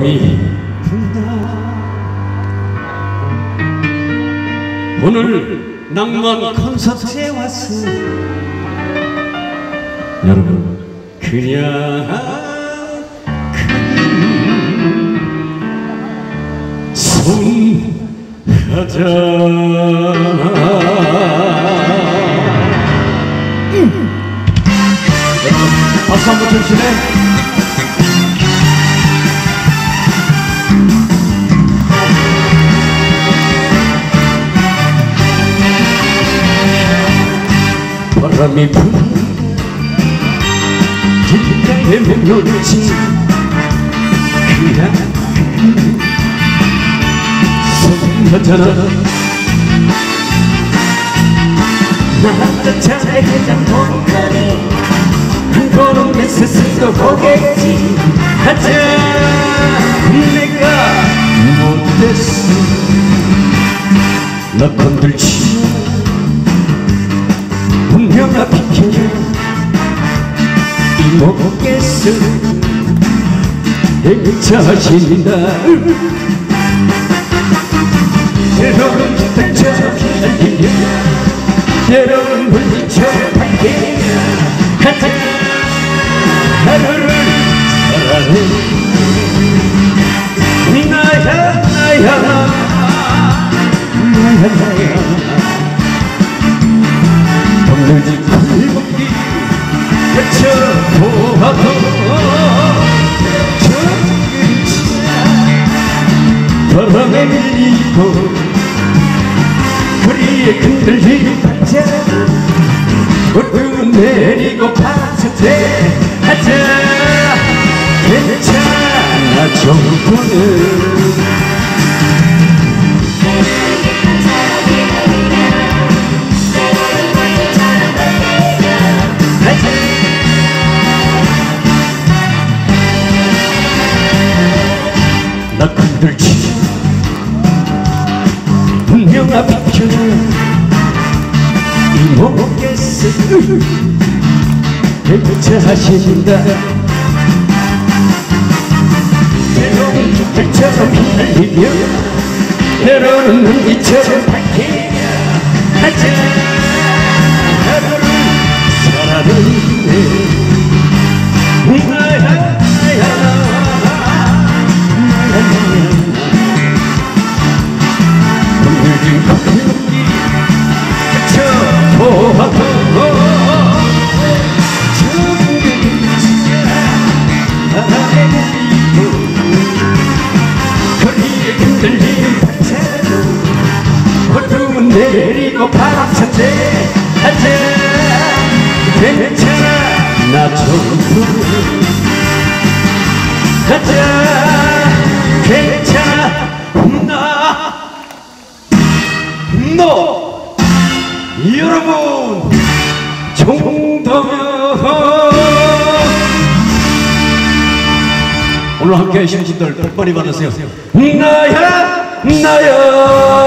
바람이 분다. 오늘 낭만 콘서트에 왔어. 여러분 그냥 손하자. 박수 한번 주시네. 바람이 부는 길가에 맴돌지. 그냥 손하잖아. 나 자의 해장 돈거리 한 걸음에 스스로 보겠지. 하자. 내가 못됐어. 나 건들지 분명히 비켜줘. 이모겠어. 내 자신이다. 때로는 기타처럼 날리며 때로는 물리처럼 밝히며 같은 하루를 살아내. 나야 나야 나야 나야 덤늘지 굴곡이 펼쳐보아도 바람에 밀리고 거리에 흔들리는 반짝. 어둠은 내리고 파스테 하자. 괜찮아 정도는. 나 건들지 분명히 비켜줘. 이모겠어. 괜찮으신다. 때로는 깃털처럼 휘날리며 때로는 눈빛처럼 밝히며 하자. 하루를 살아내네. 나야 나야 덤늘진 거리에 펼쳐보아도 거리에 흔들리는 반차로 어둠은 내리고 바람 차대 하자. 괜찮아 나 정도는. 하자. 괜찮아 너 여러분 정도면. 오늘 함께 하신 분들 복 많이 받으세요. 나야 나야